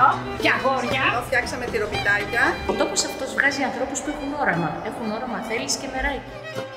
και αγόρια. Εδώ φτιάξαμε τυροπιτάκια. Ο τόπος αυτός βγάζει ανθρώπους που έχουν όραμα. Έχουν όραμα, θέλεις και μεράκι.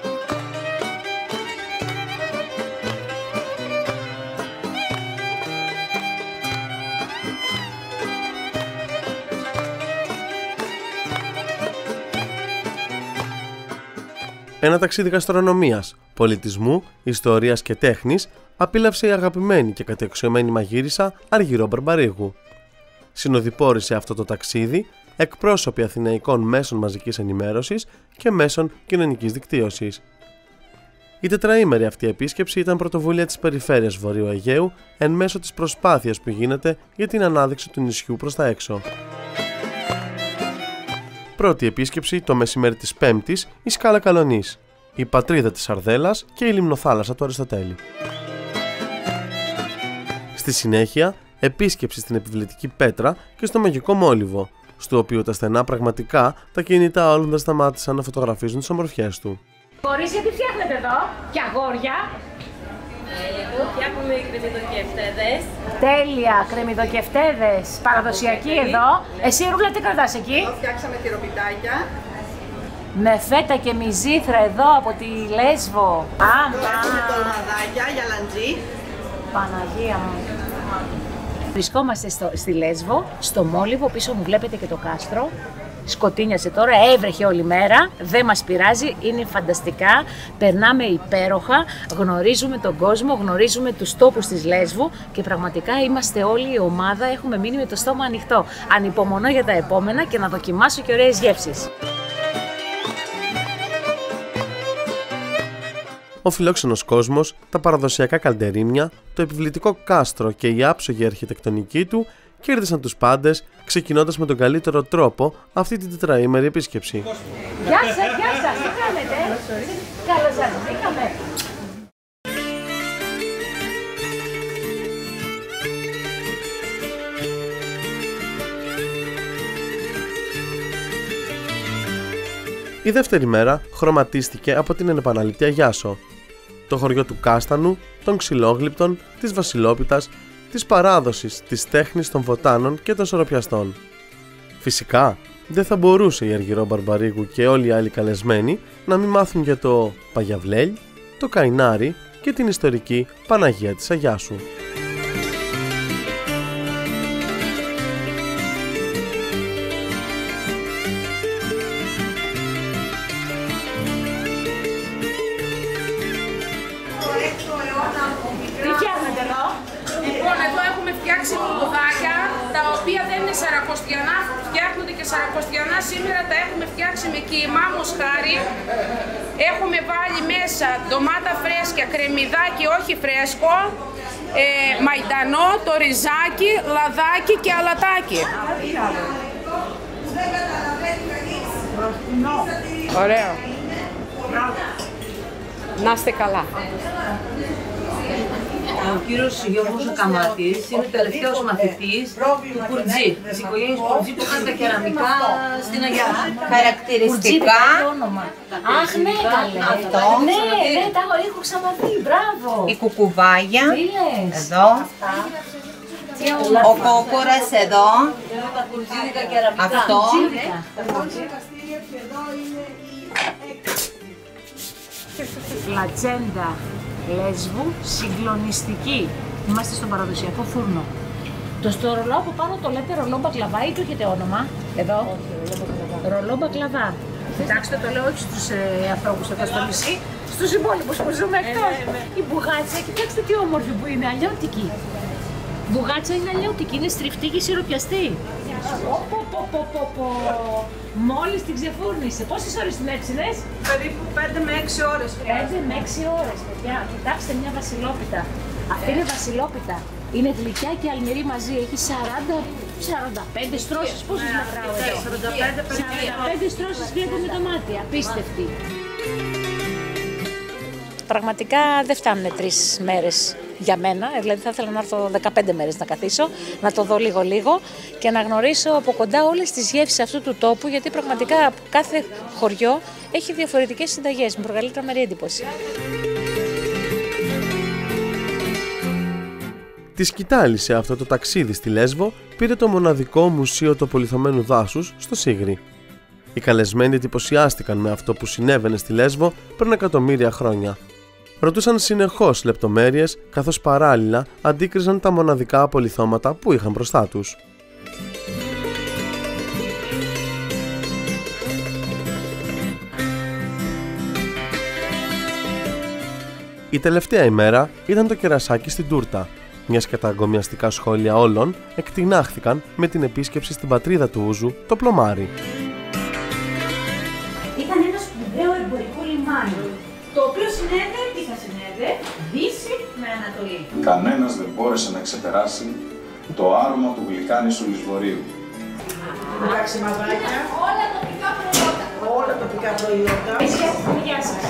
Ένα ταξίδι γαστρονομίας, πολιτισμού, ιστορίας και τέχνης απίλαυσε η αγαπημένη και κατεξιωμένη μαγείρισα Αργυρό Μπαρμπαρίγου. Συνοδοιπόρησε αυτό το ταξίδι εκπρόσωποι αθηναϊκών μέσων μαζικής ενημέρωσης και μέσων κοινωνικής δικτύωσης. Η τετραήμερη αυτή επίσκεψη ήταν πρωτοβουλία της περιφέρειας Βορείου Αιγαίου εν μέσω της προσπάθειας που γίνεται για την ανάδειξη του νησιού προς τα έξω. Πρώτη επίσκεψη το μεσημέρι της Πέμπτης η Σκάλα Καλονής, η πατρίδα της Αρδέλας και η λιμνοθάλασσα του Αριστοτέλη. Στη συνέχεια, επίσκεψη στην επιβλητική Πέτρα και στο μαγικό Μόλιβο, στο οποίο τα στενά πραγματικά τα κινητά όλων δεν σταμάτησαν να φωτογραφίζουν τις ομορφιές του. Κορίτσια, τι φτιάχνετε εδώ, και αγόρια. Εδώ φτιάχνουμε κρεμμυδοκεφτέδες. Τέλεια, κρεμμυδοκεφτέδες, παραδοσιακή εδώ. Εσύ Ρούλα τι κρατάς εκεί? Εδώ φτιάξαμε τυροπιτάκια. Με φέτα και μυζήθρα εδώ από τη Λέσβο. Εδώ έχουμε τολμαδάκια για λαντζί. Παναγία μου. Βρισκόμαστε στη Λέσβο, στο Μόλιβο, πίσω μου βλέπετε και το κάστρο. Σκοτίνιασε τώρα, έβρεχε όλη μέρα, δεν μας πειράζει, είναι φανταστικά, περνάμε υπέροχα, γνωρίζουμε τον κόσμο, γνωρίζουμε τους τόπους της Λέσβου και πραγματικά είμαστε όλη η ομάδα, έχουμε μείνει με το στόμα ανοιχτό. Ανυπομονώ για τα επόμενα και να δοκιμάσω και ωραίες γεύσεις. Ο φιλόξενος κόσμος, τα παραδοσιακά καλντερίμια, το επιβλητικό κάστρο και η άψογη αρχιτεκτονική του κέρδισαν τους πάντες, ξεκινώντας με τον καλύτερο τρόπο αυτή την τετραήμερη επίσκεψη. Γεια σας, τι κάνετε? Καλώς σας βρήκαμε. Η δεύτερη μέρα χρωματίστηκε από την ενεπαναληπτή Αγιάσο, το χωριό του Κάστανου, των Ξυλόγλυπτων, της Βασιλόπιτας, της παράδοσης, της τέχνης των βοτάνων και των σωροπιαστών. Φυσικά, δεν θα μπορούσε η Αργυρό Μπαρμπαρίγου και όλοι οι άλλοι καλεσμένοι να μην μάθουν για το Παγιαβλέλ, το Καϊνάρι και την ιστορική Παναγία της Αγιάσου. Τα οποία δεν είναι σαρακοστιανά, φτιάχνονται και σαρακοστιανά. Σήμερα τα έχουμε φτιάξει με κιμά μοσχάρι. Έχουμε βάλει μέσα ντομάτα φρέσκια, κρεμμυδάκι όχι φρέσκο, μαϊντανό, το ριζάκι, λαδάκι και αλατάκι. Ωραίο. Να είστε καλά. Ο κύριος Γιώργος ο Καμάτης είναι ο τελευταίος μαθητής του Κουρτζή, της οικογένειας Κουρτζή που κάνει τα κεραμικά στην Αγιάσου. Χαρακτηριστικά. Αχ, ναι, καλέ. Αυτό. Ναι, τα έχω ξαναδεί, μπράβο. Η κουκουβάγια. Τι λες? Εδώ. Ο κόκορας εδώ. Τα κουρτζίδικα κεραμικά. Αυτό. Φλατσέντα Λέσβου, συγκλονιστική. Είμαστε στον παραδοσιακό φούρνο. Στο ρολό από πάνω το λέτε ρολό μπακλαβά ή του έχετε όνομα? Εδώ. Ρολό μπακλαβά. Κοιτάξτε, το λέω όχι στους ανθρώπους εδώ στο νησί, στους υπόλοιπους που ζούμε εκτός. Η μπουγάτσα, κοιτάξτε τι όμορφη που είναι, αλλιώτικη. Μπουγάτσα είναι αλλιώτικη, είναι στριφτή και σιροπιαστή. Μόλις την ξεφούρνησε. Πόσες ώρες την έψινες? Περίπου 5 με 6 ώρες. 5 με 6 ώρες, παιδιά. Κοιτάξτε μια βασιλόπιτα. Αυτή είναι βασιλόπιτα. Είναι γλυκιά και αλμυρή μαζί. Έχει 45 στρώσεις. Πόσες μετράω εδώ? 45 στρώσεις βλέπω με το μάτι. Απίστευτη. Πραγματικά δεν φτάνουν 3 μέρες για μένα, δηλαδή θα ήθελα να έρθω 15 μέρες να καθίσω, να το δω λίγο και να γνωρίσω από κοντά όλες τις γεύσεις αυτού του τόπου, γιατί πραγματικά κάθε χωριό έχει διαφορετικές συνταγές, μου προκαλεί τρομερή εντύπωση. Τη σκητάλη σε αυτό το ταξίδι στη Λέσβο πήρε το μοναδικό μουσείο του απολιθωμένου δάσους στο Σίγρη. Οι καλεσμένοι εντυπωσιάστηκαν με αυτό που συνέβαινε στη Λέσβο πριν εκατομμύρια χρόνια. Ρωτούσαν συνεχώς λεπτομέρειες, καθώς παράλληλα αντίκριζαν τα μοναδικά απολιθώματα που είχαν μπροστά τους. Η τελευταία ημέρα ήταν το κερασάκι στην τούρτα, μιας και τα αγκομιαστικά σχόλια όλων εκτινάχθηκαν με την επίσκεψη στην πατρίδα του Ούζου, το Πλωμάρι. Ήταν ένα σπουδαίο εμπορικό λιμάνι, το οποίο συνέδε δύση με ανατολή. Κανένας δεν μπόρεσε να ξεπεράσει το άρωμα του γλυκάνισσου Λισβορείου. Ξημαδάκια, Όλα τοπικά προϊόντα. όλα τοπικά προϊόντα. Γεια σας.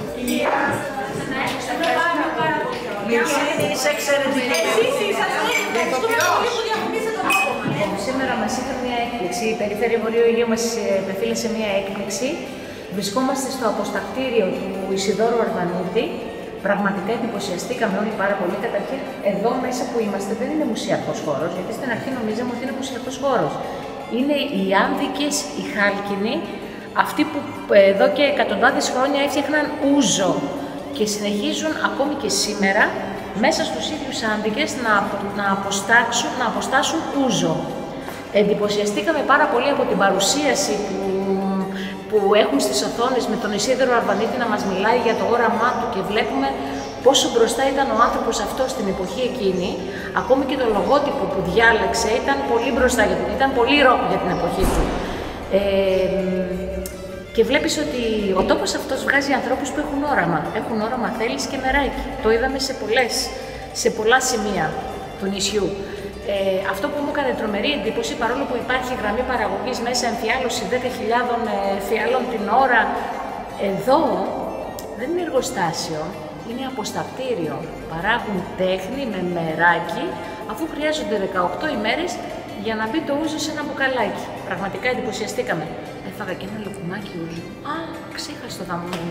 Είσαι εξαιρετική. Σήμερα μας είχε μια έκπληξη. Η Περιφέρεια Βορείου Αιγαίου μας επεφύλασε μια έκπληξη. Βρισκόμαστε στο αποστακτήριο του Ισιδώρου Αρβανίτη. Πραγματικά εντυπωσιαστήκαμε όλοι πάρα πολύ. Καταρχήν, εδώ μέσα που είμαστε δεν είναι μουσιακός χώρος, γιατί στην αρχή νομίζαμε ότι είναι μουσιακός χώρος. Είναι οι Άνδικες, οι Χάλκινοι, αυτοί που εδώ και εκατοντάδες χρόνια έφτιαχναν ούζο και συνεχίζουν ακόμη και σήμερα μέσα στους ίδιους Άνδικες να αποστάσουν ούζο. Εντυπωσιαστήκαμε πάρα πολύ από την παρουσίαση που έχουν στις οθόνες με τον Ισίδωρο Αρβανίτη να μας μιλάει για το όραμά του και βλέπουμε πόσο μπροστά ήταν ο άνθρωπος αυτός στην εποχή εκείνη. Ακόμη και το λογότυπο που διάλεξε ήταν πολύ μπροστά, ήταν πολύ ροκ για την εποχή του. Και βλέπεις ότι ο τόπος αυτός βγάζει ανθρώπους που έχουν όραμα. Έχουν όραμα θέλεις και μεράκι. Το είδαμε σε πολλά σημεία του νησιού. Αυτό που μου έκανε τρομερή εντύπωση, παρόλο που υπάρχει γραμμή παραγωγής μέσα, εμφιάλωση 10.000 φιάλων την ώρα, εδώ δεν είναι εργοστάσιο, είναι αποστακτήριο. Παράγουν τέχνη με μεράκι, αφού χρειάζονται 18 ημέρες για να μπει το ούζο σε ένα μπουκαλάκι. Πραγματικά εντυπωσιαστήκαμε. Έφαγα και ένα λουκουμάκι ούζο. Α, ξέχασα το δαμόνι.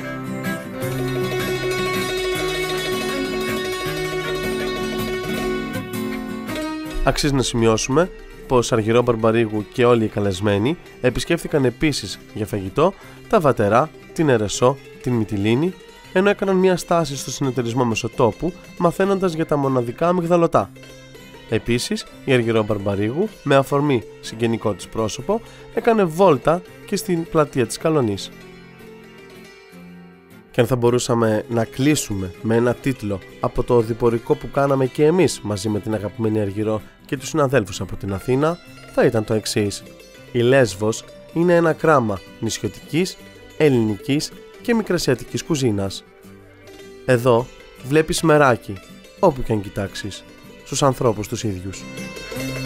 Αξίζει να σημειώσουμε πως Αργυρό Μπαρμπαρίγου και όλοι οι καλεσμένοι επισκέφθηκαν επίσης για φαγητό τα Βατερά, την Ερεσό, την Μυτιλήνη, ενώ έκαναν μια στάση στο συνεταιρισμό Μεσοτόπου μαθαίνοντας για τα μοναδικά αμυγδαλωτά. Επίσης, η Αργυρό Μπαρμπαρίγου, με αφορμή συγγενικό της πρόσωπο, έκανε βόλτα και στην πλατεία της Καλονής. Και αν θα μπορούσαμε να κλείσουμε με ένα τίτλο από το διπορικό που κάναμε και εμείς μαζί με την αγαπημένη Αργυρό και τους συναδέλφους από την Αθήνα, θα ήταν το εξής: η Λέσβος είναι ένα κράμα νησιωτικής, ελληνικής και μικρασιατικής κουζίνας. Εδώ βλέπεις μεράκι, όπου και αν κοιτάξεις, στους ανθρώπους τους ίδιους.